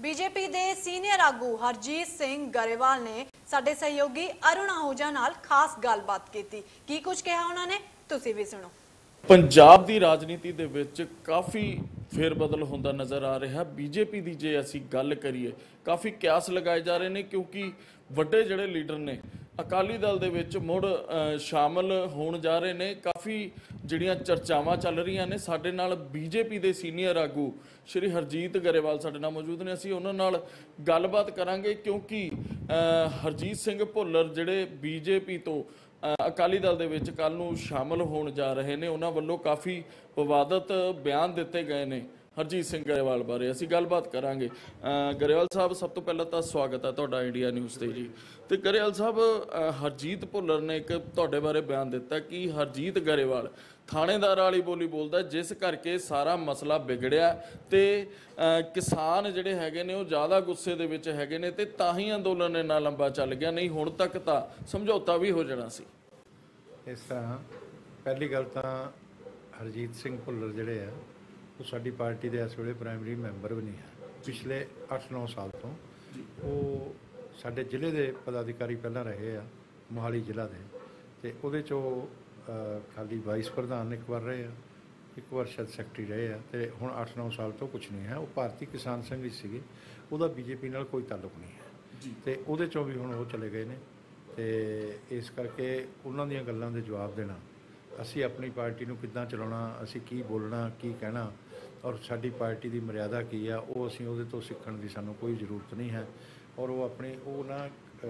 BJP ਦੇ senior ਆਗੂ ਹਰਜੀਤ ਸਿੰਘ ਗਰੇਵਾਲ ਨੇ ਸਾਡੇ ਸਹਿਯੋਗੀ ਅਰੁਣ ਆਹੂਜਾ ਨਾਲ ਖਾਸ ਗੱਲਬਾਤ ਕੀਤੀ। ਕੀ ਕੁਝ ਕਿਹਾ ਉਹਨਾਂ ਨੇ, ਤੁਸੀਂ ਵੀ ਸੁਣੋ। ਪੰਜਾਬ ਦੀ ਰਾਜਨੀਤੀ ਦੇ ਵਿੱਚ ਕਾਫੀ ਫੇਰਬਦਲ ਹੁੰਦਾ ਨਜ਼ਰ ਆ ਰਿਹਾ। ਬੀਜੇਪੀ ਦੀ ਜੇ ਅਸੀਂ ਗੱਲ ਕਰੀਏ, ਕਾਫੀ ਕਿਆਸ ਲਗਾਏ ਜਾ ਰਹੇ ਨੇ ਕਿਉਂਕਿ ਵੱਡੇ ਜਿਹੜੇ ਲੀਡਰ ਨੇ ਅਕਾਲੀ ਦਲ ਦੇ ਵਿੱਚ ਮੁੜ ਸ਼ਾਮਲ ਹੋਣ ਜਾ ਰਹੇ ਨੇ। ਕਾਫੀ ਜਿਹੜੀਆਂ ਚਰਚਾਵਾਂ ਚੱਲ ਰਹੀਆਂ ਨੇ। ਸਾਡੇ ਨਾਲ ਬੀਜੇਪੀ ਦੇ ਸੀਨੀਅਰ ਆਗੂ ਸ਼੍ਰੀ ਹਰਜੀਤ ਗਰੇਵਾਲ ਸਾਡੇ ਨਾਲ ਮੌਜੂਦ ਨੇ। ਅਸੀਂ ਉਹਨਾਂ ਨਾਲ ਗੱਲਬਾਤ ਕਰਾਂਗੇ ਕਿਉਂਕਿ ਹਰਜੀਤ ਸਿੰਘ ਭੁੱਲਰ ਜਿਹੜੇ ਬੀਜੇਪੀ ਤੋਂ ਅਕਾਲੀ ਦਲ ਦੇ ਵਿੱਚ ਕੱਲ੍ਹ ਨੂੰ ਸ਼ਾਮਲ ਹੋਣ ਜਾ ਰਹੇ ਨੇ, ਉਹਨਾਂ ਵੱਲੋਂ ਕਾਫੀ ਵਿਵਾਦਤ ਬਿਆਨ ਦਿੱਤੇ ਗਏ ਨੇ ਹਰਜੀਤ ਸਿੰਘ ਗਰੇਵਾਲ ਬਾਰੇ। ਅਸੀਂ ਗੱਲਬਾਤ ਕਰਾਂਗੇ। ਗਰੇਵਾਲ ਸਾਹਿਬ, ਸਭ ਤੋਂ ਪਹਿਲਾਂ ਤਾਂ ਸਵਾਗਤ ਹੈ ਤੁਹਾਡਾ ਇੰਡੀਆ ਨਿਊਜ਼ ਤੇ ਜੀ। ਤੇ ਗਰੇਵਾਲ ਸਾਹਿਬ, ਹਰਜੀਤ ਭੁੱਲਰ ਨੇ ਇੱਕ ਤੁਹਾਡੇ ਬਾਰੇ ਬਿਆਨ ਦਿੱਤਾ ਕਿ ਹਰਜੀਤ ਗਰੇਵਾਲ ਥਾਣੇਦਾਰ ਵਾਲੀ ਬੋਲੀ ਬੋਲਦਾ, ਜਿਸ ਕਰਕੇ ਸਾਰਾ ਮਸਲਾ ਵਿਗੜਿਆ ਤੇ ਕਿਸਾਨ ਜਿਹੜੇ ਹੈਗੇ ਨੇ ਉਹ ਜ਼ਿਆਦਾ ਗੁੱਸੇ ਦੇ ਵਿੱਚ ਹੈਗੇ ਨੇ ਤੇ ਤਾਂ ਹੀ ਅੰਦੋਲਨ ਇੰਨਾ ਲੰਬਾ ਚੱਲ ਗਿਆ, ਨਹੀਂ ਹੁਣ ਤੱਕ ਤਾਂ ਸਮਝੌਤਾ ਵੀ ਹੋ ਜਾਣਾ ਸੀ। ਇਸ ਤਰ੍ਹਾਂ ਪਹਿਲੀ ਗੱਲ ਤਾਂ ਹਰਜੀਤ ਸਿੰਘ ਭੁੱਲਰ ਜਿਹੜੇ ਆ ਉਹ ਸਾਡੀ ਪਾਰਟੀ ਦੇ ਇਸ ਵੇਲੇ ਪ੍ਰਾਇਮਰੀ ਮੈਂਬਰ ਵੀ ਨਹੀਂ ਹੈ। ਪਿਛਲੇ 8-9 ਸਾਲ ਤੋਂ ਉਹ ਸਾਡੇ ਜ਼ਿਲ੍ਹੇ ਦੇ ਪਦਾਧਿਕਾਰੀ ਪਹਿਲਾਂ ਰਹੇ ਆ, ਮੋਹਾਲੀ ਜ਼ਿਲ੍ਹਾ ਦੇ, ਅਤੇ ਉਹਦੇ 'ਚੋਂ ਖਾਲੀ ਵਾਈਸ ਪ੍ਰਧਾਨ ਇੱਕ ਵਾਰ ਰਹੇ ਆ, ਇੱਕ ਵਾਰ ਸ਼ਾਇਦ ਸੈਕਟਰੀ ਰਹੇ ਆ, ਅਤੇ ਹੁਣ 8-9 ਸਾਲ ਤੋਂ ਕੁਛ ਨਹੀਂ ਹੈ। ਉਹ ਭਾਰਤੀ ਕਿਸਾਨ ਸੰਘ ਵਿੱਚ ਸੀਗੇ, ਉਹਦਾ ਬੀਜੇਪੀ ਨਾਲ ਕੋਈ ਤਾਲੁਕ ਨਹੀਂ ਹੈ ਅਤੇ ਉਹਦੇ 'ਚੋਂ ਵੀ ਹੁਣ ਉਹ ਚਲੇ ਗਏ ਨੇ। ਅਤੇ ਇਸ ਕਰਕੇ ਉਹਨਾਂ ਦੀਆਂ ਗੱਲਾਂ ਦੇ ਜਵਾਬ ਦੇਣਾ, ਅਸੀਂ ਆਪਣੀ ਪਾਰਟੀ ਨੂੰ ਕਿੱਦਾਂ ਚਲਾਉਣਾ, ਅਸੀਂ ਕੀ ਬੋਲਣਾ, ਕੀ ਕਹਿਣਾ ਔਰ ਸਾਡੀ ਪਾਰਟੀ ਦੀ ਮਰਿਆਦਾ ਕੀ ਆ, ਉਹ ਅਸੀਂ ਉਹਦੇ ਤੋਂ ਸਿੱਖਣ ਦੀ ਸਾਨੂੰ ਕੋਈ ਜ਼ਰੂਰਤ ਨਹੀਂ ਹੈ। ਔਰ ਉਹ ਨਾ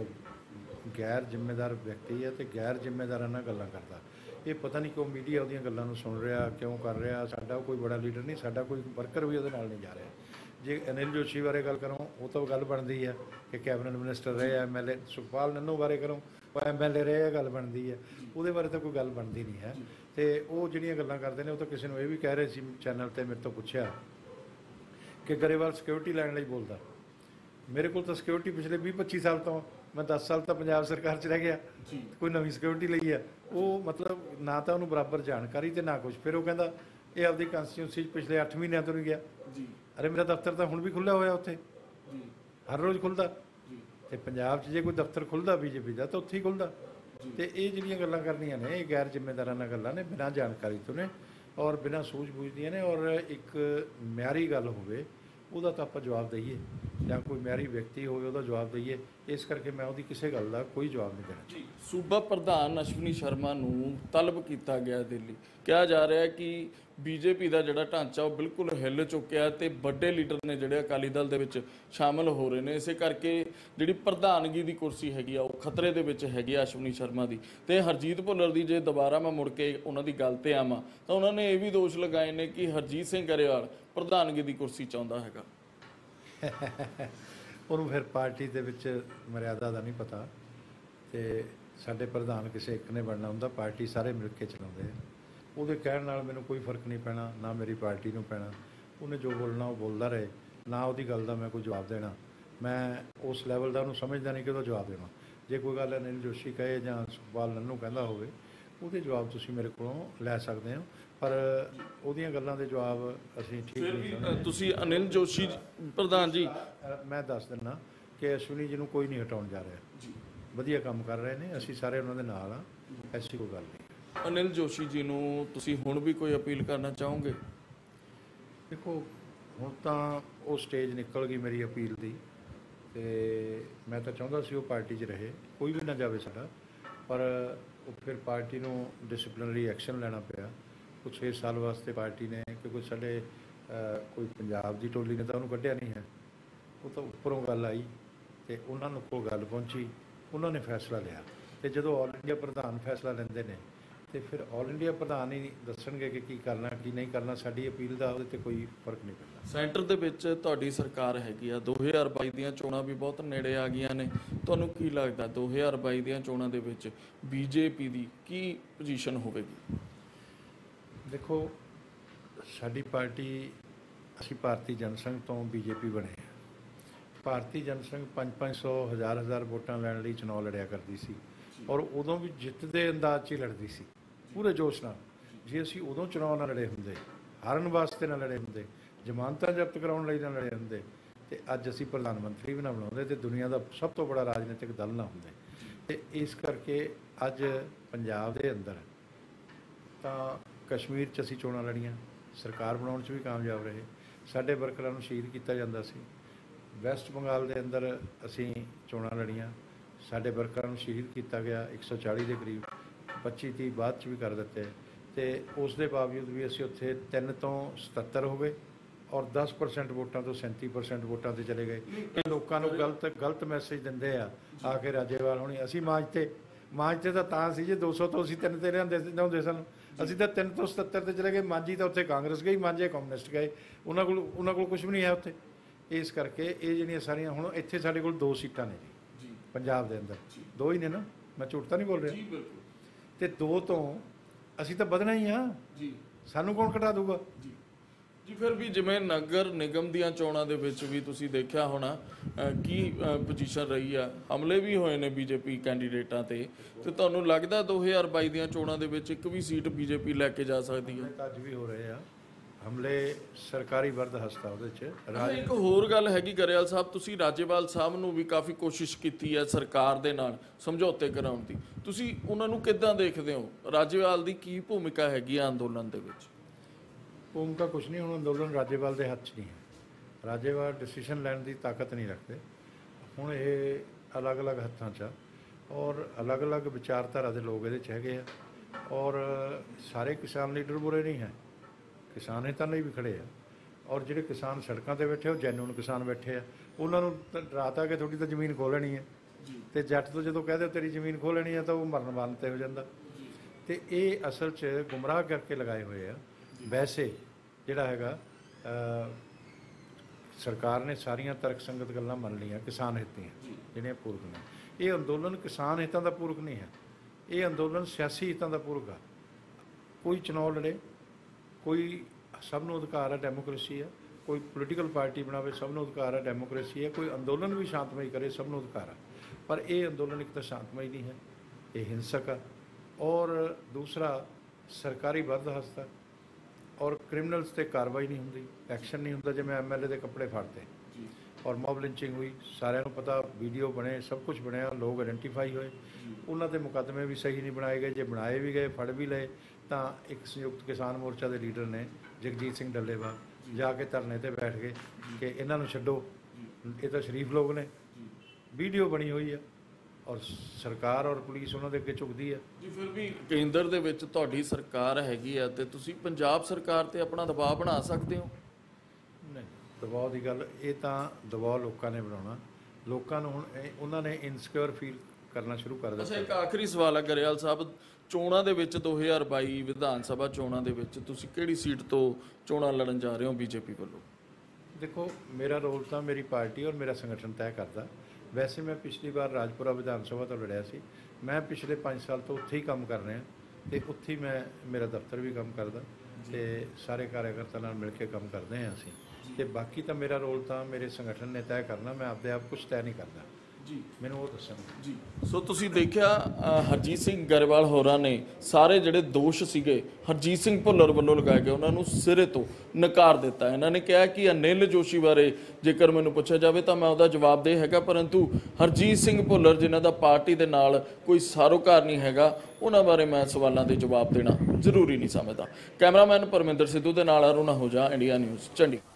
ਗੈਰ ਜ਼ਿੰਮੇਦਾਰ ਵਿਅਕਤੀ ਹੈ ਅਤੇ ਗੈਰ ਜ਼ਿੰਮੇਦਾਰਾਂ ਨਾਲ ਗੱਲਾਂ ਕਰਦਾ। ਇਹ ਪਤਾ ਨਹੀਂ ਕਿਉਂ ਮੀਡੀਆ ਉਹਦੀਆਂ ਗੱਲਾਂ ਨੂੰ ਸੁਣ ਰਿਹਾ, ਕਿਉਂ ਕਰ ਰਿਹਾ। ਸਾਡਾ ਕੋਈ ਬੜਾ ਲੀਡਰ ਨਹੀਂ, ਸਾਡਾ ਕੋਈ ਵਰਕਰ ਵੀ ਉਹਦੇ ਨਾਲ ਨਹੀਂ ਜਾ ਰਿਹਾ। ਜੇ ਅਨਿਲ ਜੋਸ਼ੀ ਬਾਰੇ ਗੱਲ ਕਰੋ, ਉਹ ਤਾਂ ਗੱਲ ਬਣਦੀ ਹੈ ਕਿ ਕੈਬਨਿਟ ਮਿਨਿਸਟਰ ਰਹੇ, MLA ਸੁਖਪਾਲ ਨੰਨੂ ਬਾਰੇ ਕਰੋ, ਉਹ MLA ਰਹੇ, ਗੱਲ ਬਣਦੀ ਹੈ। ਉਹਦੇ ਬਾਰੇ ਤਾਂ ਕੋਈ ਗੱਲ ਬਣਦੀ ਨਹੀਂ ਹੈ। ਅਤੇ ਉਹ ਜਿਹੜੀਆਂ ਗੱਲਾਂ ਕਰਦੇ ਨੇ, ਉਹ ਤਾਂ ਕਿਸੇ ਨੂੰ ਇਹ ਵੀ ਕਹਿ ਰਹੇ ਸੀ ਚੈਨਲ 'ਤੇ, ਮੇਰੇ ਤੋਂ ਪੁੱਛਿਆ ਕਿ ਗਰੇਵਾਲ ਸਿਕਿਉਰਿਟੀ ਲੈਣ ਲਈ ਬੋਲਦਾ। ਮੇਰੇ ਕੋਲ ਤਾਂ ਸਿਕਿਉਰਿਟੀ ਪਿਛਲੇ 20-25 ਸਾਲ ਤੋਂ, ਮੈਂ 10 ਸਾਲ ਤਾਂ ਪੰਜਾਬ ਸਰਕਾਰ 'ਚ ਰਹਿ ਗਿਆ, ਕੋਈ ਨਵੀਂ ਸਿਕਿਉਰਿਟੀ ਲਈ ਆ। ਉਹ ਮਤਲਬ ਨਾ ਤਾਂ ਉਹਨੂੰ ਬਰਾਬਰ ਜਾਣਕਾਰੀ ਅਤੇ ਨਾ ਕੁਛ। ਫਿਰ ਉਹ ਕਹਿੰਦਾ ਇਹ ਆਪਦੀ ਕੰਸਟੀਟਿਊਂਸੀ 'ਚ ਪਿਛਲੇ 8 ਮਹੀਨਿਆਂ ਤੋਂ ਨਹੀਂ ਗਿਆ। ਅਰੇ ਮੇਰਾ ਦਫ਼ਤਰ ਤਾਂ ਹੁਣ ਵੀ ਖੁੱਲ੍ਹਿਆ ਹੋਇਆ ਉੱਥੇ, ਹਰ ਰੋਜ਼ ਖੁੱਲ੍ਹਦਾ। ਅਤੇ ਪੰਜਾਬ 'ਚ ਜੇ ਕੋਈ ਦਫ਼ਤਰ ਖੁੱਲ੍ਹਦਾ ਬੀਜੇਪੀ ਦਾ ਤਾਂ ਉੱਥੇ ਹੀ ਖੁੱਲ੍ਹਦਾ। ਅਤੇ ਇਹ ਜਿਹੜੀਆਂ ਗੱਲਾਂ ਕਰਨੀਆਂ ਨੇ, ਇਹ ਗੈਰ ਜ਼ਿੰਮੇਦਾਰਾਂ ਨਾਲ ਗੱਲਾਂ ਨੇ, ਬਿਨਾਂ ਜਾਣਕਾਰੀ ਤੋਂ ਨੇ ਔਰ ਬਿਨਾਂ ਸੂਝ ਬੂਝ ਦੀਆਂ ਨੇ। ਔਰ ਇੱਕ ਮਿਆਰੀ ਗੱਲ ਹੋਵੇ ਉਹਦਾ ਤਾਂ ਆਪਾਂ ਜਵਾਬ ਦਈਏ, ਜਾਂ ਕੋਈ ਮਿਆਰੀ ਵਿਅਕਤੀ ਹੋਵੇ ਉਹਦਾ ਜਵਾਬ ਦਈਏ। ਇਸ ਕਰਕੇ ਮੈਂ ਉਹਦੀ ਕਿਸੇ ਗੱਲ ਦਾ ਕੋਈ ਜਵਾਬ ਨਹੀਂ ਦੇਣਾ। ਸੂਬਾ ਪ੍ਰਧਾਨ ਅਸ਼ਵਨੀ ਸ਼ਰਮਾ ਨੂੰ ਤਲਬ ਕੀਤਾ ਗਿਆ ਦਿੱਲੀ। ਕਿਹਾ ਜਾ ਰਿਹਾ ਕਿ ਬੀਜੇਪੀ ਦਾ ਜਿਹੜਾ ਢਾਂਚਾ ਉਹ ਬਿਲਕੁਲ ਹਿੱਲ ਚੁੱਕਿਆ ਤੇ ਵੱਡੇ ਲੀਡਰ ਨੇ ਜਿਹੜੇ ਅਕਾਲੀ ਦਲ ਦੇ ਵਿੱਚ ਸ਼ਾਮਲ ਹੋ ਰਹੇ ਨੇ। ਇਸੇ ਕਰਕੇ ਜਿਹੜੀ ਪ੍ਰਧਾਨਗੀ ਦੀ ਕੁਰਸੀ ਹੈਗੀ ਆ ਉਹ ਖਤਰੇ ਦੇ ਵਿੱਚ ਹੈਗੀ ਆ ਅਸ਼ਵਨੀ ਸ਼ਰਮਾ ਦੀ। ਤੇ ਹਰਜੀਤ ਭੁੱਲਰ ਦੀ ਜੇ ਦੁਬਾਰਾ ਮੈਂ ਮੁੜ ਕੇ ਉਹਨਾਂ ਦੀ ਗੱਲ ਤੇ ਆਵਾਂ ਤਾਂ ਉਹਨਾਂ ਨੇ ਇਹ ਵੀ ਦੋਸ਼ ਲਗਾਏ ਨੇ ਕਿ ਹਰਜੀਤ ਸਿੰਘ ਗਰੇਵਾਲ ਪ੍ਰਧਾਨਗੀ ਦੀ ਕੁਰਸੀ ਚਾਹੁੰਦਾ ਹੈਗਾ। ਉਹਨੂੰ ਫਿਰ ਪਾਰਟੀ ਦੇ ਵਿੱਚ ਮਰਿਆਦਾ ਦਾ ਨਹੀਂ ਪਤਾ, ਅਤੇ ਸਾਡੇ ਪ੍ਰਧਾਨ ਕਿਸੇ ਇੱਕ ਨੇ ਬਣਨਾ ਹੁੰਦਾ, ਪਾਰਟੀ ਸਾਰੇ ਮਿਲ ਕੇ ਚਲਾਉਂਦੇ ਆ। ਉਹਦੇ ਕਹਿਣ ਨਾਲ ਮੈਨੂੰ ਕੋਈ ਫਰਕ ਨਹੀਂ ਪੈਣਾ, ਨਾ ਮੇਰੀ ਪਾਰਟੀ ਨੂੰ ਪੈਣਾ। ਉਹਨੇ ਜੋ ਬੋਲਣਾ ਉਹ ਬੋਲਦਾ ਰਹੇ, ਨਾ ਉਹਦੀ ਗੱਲ ਦਾ ਮੈਂ ਕੋਈ ਜਵਾਬ ਦੇਣਾ। ਮੈਂ ਉਸ ਲੈਵਲ ਦਾ ਉਹਨੂੰ ਸਮਝਦਾ ਨਹੀਂ ਕਿ ਉਹਦਾ ਜਵਾਬ ਦੇਵਾਂ। ਜੇ ਕੋਈ ਗੱਲ ਅਨਿਲ ਜੋਸ਼ੀ ਕਹੇ ਜਾਂ ਸੁਖਪਾਲ ਨੰਨੂ ਕਹਿੰਦਾ ਹੋਵੇ, ਉਹਦੇ ਜਵਾਬ ਤੁਸੀਂ ਮੇਰੇ ਕੋਲੋਂ ਲੈ ਸਕਦੇ ਹੋ, ਪਰ ਉਹਦੀਆਂ ਗੱਲਾਂ ਦੇ ਜਵਾਬ ਅਸੀਂ ਠੀਕ ਨਹੀਂ ਸਮਝਦੇ। ਤੁਸੀਂ ਅਨਿਲ ਜੋਸ਼ੀ ਪ੍ਰਧਾਨ ਜੀ, ਮੈਂ ਦੱਸ ਦਿੰਦਾ ਕਿ ਅਸ਼ਵਨੀ ਜੀ ਨੂੰ ਕੋਈ ਨਹੀਂ ਹਟਾਉਣ ਜਾ ਰਿਹਾ ਜੀ, ਵਧੀਆ ਕੰਮ ਕਰ ਰਹੇ ਨੇ, ਅਸੀਂ ਸਾਰੇ ਉਹਨਾਂ ਦੇ ਨਾਲ ਹਾਂ, ਐਸੀ ਕੋਈ ਗੱਲ ਨਹੀਂ। ਅਨਿਲ ਜੋਸ਼ੀ ਜੀ ਨੂੰ ਤੁਸੀਂ ਹੁਣ ਵੀ ਕੋਈ ਅਪੀਲ ਕਰਨਾ ਚਾਹੋਗੇ? ਦੇਖੋ, ਹੁਣ ਤਾਂ ਉਹ ਸਟੇਜ ਨਿਕਲ ਗਈ ਮੇਰੀ ਅਪੀਲ ਦੀ, ਅਤੇ ਮੈਂ ਤਾਂ ਚਾਹੁੰਦਾ ਸੀ ਉਹ ਪਾਰਟੀ 'ਚ ਰਹੇ, ਕੋਈ ਵੀ ਨਾ ਜਾਵੇ ਸਾਡਾ, ਪਰ ਉਹ ਫਿਰ ਪਾਰਟੀ ਨੂੰ ਡਿਸਪਲਿਨਰੀ ਐਕਸ਼ਨ ਲੈਣਾ ਪਿਆ। ਕੁਛ 6 ਸਾਲ ਵਾਸਤੇ ਪਾਰਟੀ ਨੇ, ਕਿਉਂਕਿ ਸਾਡੇ ਕੋਈ ਪੰਜਾਬ ਦੀ ਟੋਲੀ ਨੇ ਤਾਂ ਉਹਨੂੰ ਕੱਢਿਆ ਨਹੀਂ ਹੈ। ਉਹ ਤਾਂ ਉੱਪਰੋਂ ਗੱਲ ਆਈ ਅਤੇ ਉਹਨਾਂ ਨੂੰ ਕੋਲ ਗੱਲ ਪਹੁੰਚੀ, ਉਹਨਾਂ ਨੇ ਫੈਸਲਾ ਲਿਆ। ਅਤੇ ਜਦੋਂ ਆਲ ਇੰਡੀਆ ਪ੍ਰਧਾਨ ਫੈਸਲਾ ਲੈਂਦੇ ਨੇ ਅਤੇ ਫਿਰ ਆਲ ਇੰਡੀਆ ਪ੍ਰਧਾਨ ਹੀ ਦੱਸਣਗੇ ਕਿ ਕੀ ਕਰਨਾ ਕੀ ਨਹੀਂ ਕਰਨਾ। ਸਾਡੀ ਅਪੀਲ ਦਾ ਉਹਦੇ 'ਤੇ ਕੋਈ ਫਰਕ ਨਹੀਂ ਪੈਂਦਾ। ਸੈਂਟਰ ਦੇ ਵਿੱਚ ਤੁਹਾਡੀ ਸਰਕਾਰ ਹੈਗੀ ਆ, 2022 ਦੀਆਂ ਚੋਣਾਂ ਵੀ ਬਹੁਤ ਨੇੜੇ ਆ ਗਈਆਂ ਨੇ। ਤੁਹਾਨੂੰ ਕੀ ਲੱਗਦਾ 2022 ਦੀਆਂ ਚੋਣਾਂ ਦੇ ਵਿੱਚ ਬੀਜੇਪੀ ਦੀ ਕੀ ਪੋਜੀਸ਼ਨ ਹੋਵੇਗੀ? ਦੇਖੋ, ਸਾਡੀ ਪਾਰਟੀ, ਅਸੀਂ ਭਾਰਤੀ ਜਨਸੰਘ ਤੋਂ ਬੀਜੇਪੀ ਬਣੇ ਹਾਂ। ਭਾਰਤੀ ਜਨਸੰਘ 500 1000 ਵੋਟਾਂ ਲੈਣ ਲਈ ਚੁਣਾਵ ਲੜਿਆ ਕਰਦੀ ਸੀ, ਔਰ ਉਦੋਂ ਵੀ ਜਿੱਤ ਦੇ ਅੰਦਾਜ਼ 'ਚ ਹੀ ਲੜਦੀ ਸੀ, ਪੂਰੇ ਜੋਸ਼ ਨਾਲ। ਜੇ ਅਸੀਂ ਉਦੋਂ ਚੁਣਾਵ ਨਾ ਲੜੇ ਹੁੰਦੇ, ਹਾਰਨ ਵਾਸਤੇ ਨਾ ਲੜੇ ਹੁੰਦੇ, ਜ਼ਮਾਨਤਾਂ ਜ਼ਬਤ ਕਰਾਉਣ ਲਈ ਨਾ ਲੜੇ ਹੁੰਦੇ, ਤੇ ਅੱਜ ਅਸੀਂ ਪ੍ਰਧਾਨ ਮੰਤਰੀ ਵੀ ਨਾ ਬਣਾਉਂਦੇ ਤੇ ਦੁਨੀਆ ਦਾ ਸਭ ਤੋਂ ਬੜਾ ਰਾਜਨੀਤਿਕ ਦਲ ਨਾ ਹੁੰਦੇ। ਤੇ ਇਸ ਕਰਕੇ ਅੱਜ ਪੰਜਾਬ ਦੇ ਅੰਦਰ ਤਾਂ ਕਸ਼ਮੀਰ 'ਚ ਅਸੀਂ ਚੋਣਾਂ ਲੜੀਆਂ, ਸਰਕਾਰ ਬਣਾਉਣ 'ਚ ਵੀ ਕਾਮਯਾਬ ਰਹੇ, ਸਾਡੇ ਵਰਕਰਾਂ ਨੂੰ ਸ਼ਹੀਦ ਕੀਤਾ ਜਾਂਦਾ ਸੀ। ਵੈਸਟ ਬੰਗਾਲ ਦੇ ਅੰਦਰ ਅਸੀਂ ਚੋਣਾਂ ਲੜੀਆਂ, ਸਾਡੇ ਵਰਕਰਾਂ ਨੂੰ ਸ਼ਹੀਦ ਕੀਤਾ ਗਿਆ 140 ਦੇ ਕਰੀਬ, 25-30 ਬਾਅਦ 'ਚ ਵੀ ਕਰ ਦਿੱਤੇ। ਤੇ ਉਸ ਦੇ ਬਾਵਜੂਦ ਵੀ ਅਸੀਂ ਉੱਥੇ 3 ਤੋਂ 77 ਹੋ ਗਏ ਔਰ 10% ਵੋਟਾਂ ਤੋਂ 37% ਵੋਟਾਂ ਤੇ ਚਲੇ ਗਏ। ਇਹ ਲੋਕਾਂ ਨੂੰ ਗਲਤ ਮੈਸੇਜ ਦਿੰਦੇ ਆ ਕੇ ਰਾਜੇਵਾਲ ਹੋਣੀ। ਅਸੀਂ ਮਾਝ ਤੇ ਤਾਂ ਸੀ ਜੇ 200 ਤੋਂ ਅਸੀਂ 3 ਤੇ ਲਿਆਉਂਦੇ ਸਨ, ਅਸੀਂ ਤਾਂ 3 ਤੋਂ 77 ਤੇ ਚਲੇ ਗਏ। ਮਾਝੀ ਤਾਂ ਉੱਥੇ ਕਾਂਗਰਸ ਗਈ, ਮਾਝੇ ਕਮਿਊਨਿਸਟ ਗਏ, ਉਹਨਾਂ ਕੋਲ ਕੁਝ ਵੀ ਨਹੀਂ ਹੈ ਉੱਥੇ। ਇਸ ਕਰਕੇ ਇਹ ਜਿਹੜੀਆਂ ਸਾਰੀਆਂ ਹੁਣ ਇੱਥੇ ਸਾਡੇ ਕੋਲ 2 ਸੀਟਾਂ ਨੇ ਜੀ ਪੰਜਾਬ ਦੇ ਅੰਦਰ, 2 ਹੀ ਨੇ ਨਾ, ਮੈਂ ਝੂਠ ਤਾਂ ਨਹੀਂ ਬੋਲ ਰਿਹਾ। ਤੇ 2 ਤੋਂ ਅਸੀਂ ਤਾਂ ਵਧਣਾ ਹੀ ਆ ਜੀ, ਸਾਨੂੰ ਕੌਣ ਘਟਾ ਦੂਗਾ ਜੀ। ਫਿਰ ਵੀ ਜਿਵੇਂ ਨਗਰ ਨਿਗਮ ਦੀਆਂ ਚੋਣਾਂ ਦੇ ਵਿੱਚ ਵੀ ਤੁਸੀਂ ਦੇਖਿਆ ਹੋਣਾ ਕੀ ਪੋਜੀਸ਼ਨ ਰਹੀ ਆ, ਹਮਲੇ ਵੀ ਹੋਏ ਨੇ ਬੀਜੇਪੀ ਕੈਂਡੀਡੇਟਾਂ ਤੇ ਤੁਹਾਨੂੰ ਲੱਗਦਾ 2022 ਦੀਆਂ ਚੋਣਾਂ ਦੇ ਵਿੱਚ ਇੱਕ ਵੀ ਸੀਟ ਬੀਜੇਪੀ ਲੈ ਕੇ ਜਾ ਸਕਦੀ ਹੈ? ਅੱਜ ਵੀ ਹੋ ਰਹੇ ਆ ਹਮਲੇ, ਸਰਕਾਰੀ ਵਰਦ ਹਸਤਾ ਉਹਦੇ 'ਚ। ਇੱਕ ਹੋਰ ਗੱਲ ਹੈਗੀ ਗਰੇਵਾਲ ਸਾਹਿਬ, ਤੁਸੀਂ ਰਾਜੇਵਾਲ ਸਾਹਿਬ ਨੂੰ ਵੀ ਕਾਫੀ ਕੋਸ਼ਿਸ਼ ਕੀਤੀ ਹੈ ਸਰਕਾਰ ਦੇ ਨਾਲ ਸਮਝੌਤੇ ਕਰਾਉਣ ਦੀ, ਤੁਸੀਂ ਉਹਨਾਂ ਨੂੰ ਕਿੱਦਾਂ ਦੇਖਦੇ ਹੋ? ਰਾਜੇਵਾਲ ਦੀ ਕੀ ਭੂਮਿਕਾ ਹੈਗੀ ਆ ਅੰਦੋਲਨ ਦੇ ਵਿੱਚ? ਭੂਮਿਕਾ ਕੁਛ ਨਹੀਂ, ਹੁਣ ਅੰਦੋਲਨ ਰਾਜੇਵਾਲ ਦੇ ਹੱਥ 'ਚ ਨਹੀਂ ਹੈ। ਰਾਜੇਵਾਲ ਡਿਸੀਸ਼ਨ ਲੈਣ ਦੀ ਤਾਕਤ ਨਹੀਂ ਰੱਖਦੇ। ਹੁਣ ਇਹ ਅਲੱਗ-ਅਲੱਗ ਹੱਥਾਂ 'ਚ ਆ ਔਰ ਅਲੱਗ-ਅਲੱਗ ਵਿਚਾਰਧਾਰਾ ਦੇ ਲੋਕ ਇਹਦੇ 'ਚ ਹੈਗੇ ਆ ਔਰ ਸਾਰੇ ਕਿਸਾਨ ਲੀਡਰ ਬੁਰੇ ਨਹੀਂ ਹੈ, ਕਿਸਾਨ ਹਿੱਤਾਂ ਲਈ ਵੀ ਖੜੇ ਆ ਔਰ ਜਿਹੜੇ ਕਿਸਾਨ ਸੜਕਾਂ ਤੇ ਬੈਠੇ ਉਹ ਜੈਨੂਨ ਕਿਸਾਨ ਬੈਠੇ ਆ, ਉਹਨਾਂ ਨੂੰ ਰਾਤ ਆ ਕੇ ਤੁਹਾਡੀ ਤਾਂ ਜ਼ਮੀਨ ਖੋਹ ਲੈਣੀ ਹੈ ਤੇ ਜੱਟ ਤੋਂ ਜਦੋਂ ਕਹਿ ਦਿਓ ਤੇਰੀ ਜ਼ਮੀਨ ਖੋਹ ਲੈਣੀ ਹੈ ਤਾਂ ਉਹ ਮਰਨ ਵਾਲ ਤੇ ਹੋ ਜਾਂਦਾ। ਤੇ ਇਹ ਅਸਲ 'ਚ ਗੁੰਮਰਾਹ ਕਰਕੇ ਲਗਾਏ ਹੋਏ ਆ। ਵੈਸੇ ਜਿਹੜਾ ਹੈਗਾ ਸਰਕਾਰ ਨੇ ਸਾਰੀਆਂ ਤਰਕਸੰਗਤ ਗੱਲਾਂ ਮੰਨ ਲਈਆਂ ਕਿਸਾਨ ਹਿੱਤ ਦੀਆਂ ਜਿਹੜੀਆਂ ਪੂਰਕ ਨੇ। ਇਹ ਅੰਦੋਲਨ ਕਿਸਾਨ ਹਿੱਤਾਂ ਦਾ ਪੂਰਕ ਨਹੀਂ ਹੈ, ਇਹ ਅੰਦੋਲਨ ਸਿਆਸੀ ਹਿੱਤਾਂ ਦਾ ਪੂਰਕ ਆ। ਕੋਈ ਚੁਣਾਵ ਲੜੇ, ਕੋਈ, ਸਭ ਨੂੰ ਅਧਿਕਾਰ ਹੈ, ਡੈਮੋਕ੍ਰੇਸੀ ਹੈ, ਕੋਈ ਪੋਲੀਟੀਕਲ ਪਾਰਟੀ ਬਣਾਵੇ, ਸਭ ਨੂੰ ਅਧਿਕਾਰ ਹੈ, ਡੈਮੋਕ੍ਰੇਸੀ ਹੈ, ਕੋਈ ਅੰਦੋਲਨ ਵੀ ਸ਼ਾਂਤਮਈ ਕਰੇ, ਸਭ ਨੂੰ ਅਧਿਕਾਰ ਹੈ। ਪਰ ਇਹ ਅੰਦੋਲਨ ਇੱਕ ਤਾਂ ਸ਼ਾਂਤਮਈ ਨਹੀਂ ਹੈ, ਇਹ ਹਿੰਸਕ ਹੈ ਔਰ ਦੂਸਰਾ ਸਰਕਾਰੀ ਵਰਦ ਹਸਤਾ ਔਰ ਕ੍ਰਿਮੀਨਲਸ ਤੇ ਕਾਰਵਾਈ ਨਹੀਂ ਹੁੰਦੀ, ਐਕਸ਼ਨ ਨਹੀਂ ਹੁੰਦਾ। ਜਿਵੇਂ MLA ਦੇ ਕੱਪੜੇ ਫਾੜਦੇ ਔਰ ਮੌਬ ਲਿੰਚਿੰਗ ਹੋਈ, ਸਾਰਿਆਂ ਨੂੰ ਪਤਾ, ਵੀਡੀਓ ਬਣੇ, ਸਭ ਕੁਝ ਬਣਿਆ, ਲੋਕ ਆਇਡੈਂਟੀਫਾਈ ਹੋਏ, ਉਹਨਾਂ ਦੇ ਮੁਕੱਦਮੇ ਵੀ ਸਹੀ ਨਹੀਂ ਬਣਾਏ ਗਏ, ਜੇ ਬਣਾਏ ਵੀ ਗਏ ਫੜ ਵੀ ਲਏ ਤਾਂ ਇੱਕ ਸੰਯੁਕਤ ਕਿਸਾਨ ਮੋਰਚਾ ਦੇ ਲੀਡਰ ਨੇ ਜਗਜੀਤ ਸਿੰਘ ਡੱਲੇਵਾਲ ਜਾ ਕੇ ਧਰਨੇ ਤੇ ਬੈਠ ਗਏ ਕਿ ਇਹਨਾਂ ਨੂੰ ਛੱਡੋ, ਇਹ ਤਾਂ ਸ਼ਰੀਫ ਲੋਕ ਨੇ। ਵੀਡੀਓ ਬਣੀ ਹੋਈ ਆ ਔਰ ਸਰਕਾਰ ਔਰ ਪੁਲਿਸ ਉਹਨਾਂ ਦੇ ਅੱਗੇ ਝੁਕਦੀ ਹੈ ਜੀ। ਫਿਰ ਵੀ ਕੇਂਦਰ ਦੇ ਵਿੱਚ ਤੁਹਾਡੀ ਸਰਕਾਰ ਹੈਗੀ ਆ ਤੇ ਤੁਸੀਂ ਪੰਜਾਬ ਸਰਕਾਰ ਤੇ ਆਪਣਾ ਦਬਾਅ ਬਣਾ ਸਕਦੇ ਹੋ? ਨਹੀਂ, ਦਬਾਅ ਦੀ ਗੱਲ, ਇਹ ਤਾਂ ਦਬਾਅ ਲੋਕਾਂ ਨੇ ਬਣਾਉਣਾ। ਲੋਕਾਂ ਨੂੰ ਹੁਣ ਉਹਨਾਂ ਨੇ ਇਨਸਿਕਿਉਰ ਫੀਲ ਕਰਨਾ ਸ਼ੁਰੂ ਕਰ ਦਿੱਤਾ। ਅੱਛਾ, ਇੱਕ ਆਖਰੀ ਸਵਾਲ ਹੈ ਗਰੇਵਾਲ ਸਾਹਿਬ, ਚੋਣਾਂ ਦੇ ਵਿੱਚ 2022 ਵਿਧਾਨ ਸਭਾ ਚੋਣਾਂ ਦੇ ਵਿੱਚ ਤੁਸੀਂ ਕਿਹੜੀ ਸੀਟ ਤੋਂ ਚੋਣਾਂ ਲੜਨ ਜਾ ਰਹੇ ਹੋ ਬੀਜੇਪੀ ਵੱਲੋਂ? ਦੇਖੋ, ਮੇਰਾ ਰੋਲ ਤਾਂ ਮੇਰੀ ਪਾਰਟੀ ਔਰ ਮੇਰਾ ਸੰਗਠਨ ਤੈਅ ਕਰਦਾ। ਵੈਸੇ ਮੈਂ ਪਿਛਲੀ ਵਾਰ ਰਾਜਪੁਰਾ ਵਿਧਾਨ ਸਭਾ ਤੋਂ ਲੜਿਆ ਸੀ। ਮੈਂ ਪਿਛਲੇ 5 ਸਾਲ ਤੋਂ ਉੱਥੇ ਹੀ ਕੰਮ ਕਰ ਰਿਹਾ ਤੇ ਉੱਥੇ ਹੀ ਮੇਰਾ ਦਫ਼ਤਰ ਵੀ ਕੰਮ ਕਰਦਾ ਤੇ ਸਾਰੇ ਕਾਰਜਕਰਤਾ ਨਾਲ ਮਿਲ ਕੇ ਕੰਮ ਕਰਦੇ ਹਾਂ ਅਸੀਂ। ਤੇ ਬਾਕੀ ਤਾਂ ਮੇਰਾ ਰੋਲ ਤਾਂ ਮੇਰੇ ਸੰਗਠਨ ਨੇ ਤੈਅ ਕਰਨਾ, ਮੈਂ ਆਪਦੇ ਆਪ ਕੁਝ ਤੈਅ ਨਹੀਂ ਕਰਦਾ ਜੀ, ਮੈਨੂੰ ਉਹ ਦੱਸਣ ਜੀ। ਸੋ ਤੁਸੀਂ ਦੇਖਿਆ ਹਰਜੀਤ ਸਿੰਘ ਗਰੇਵਾਲ ਹੋਰਾਂ ਨੇ ਸਾਰੇ ਜਿਹੜੇ ਦੋਸ਼ ਸੀਗੇ ਹਰਜੀਤ ਸਿੰਘ ਭੁੱਲਰ ਵੱਲੋਂ ਲਗਾਏ ਗਏ ਉਹਨਾਂ ਨੂੰ ਸਿਰੇ ਤੋਂ ਨਕਾਰ ਦਿੱਤਾ। ਇਹਨਾਂ ਨੇ ਕਿਹਾ ਕਿ ਅਨਿਲ ਜੋਸ਼ੀ ਬਾਰੇ ਜੇਕਰ ਮੈਨੂੰ ਪੁੱਛਿਆ ਜਾਵੇ ਤਾਂ ਮੈਂ ਉਹਦਾ ਜਵਾਬ ਦੇ ਹੈਗਾ, ਪਰੰਤੂ ਹਰਜੀਤ ਸਿੰਘ ਭੁੱਲਰ ਜਿਨ੍ਹਾਂ ਦਾ ਪਾਰਟੀ ਦੇ ਨਾਲ ਕੋਈ ਸਾਰੋਕਾਰ ਨਹੀਂ ਹੈਗਾ, ਉਹਨਾਂ ਬਾਰੇ ਮੈਂ ਸਵਾਲਾਂ ਦੇ ਜਵਾਬ ਦੇਣਾ ਜ਼ਰੂਰੀ ਨਹੀਂ ਸਮਝਦਾ। ਕੈਮਰਾਮੈਨ ਪਰਮਿੰਦਰ ਸਿੱਧੂ ਦੇ ਨਾਲ ਅਰੁਣ ਆਹੂਜਾ, ਇੰਡੀਆ ਨਿਊਜ਼, ਚੰਡੀਗੜ੍ਹ।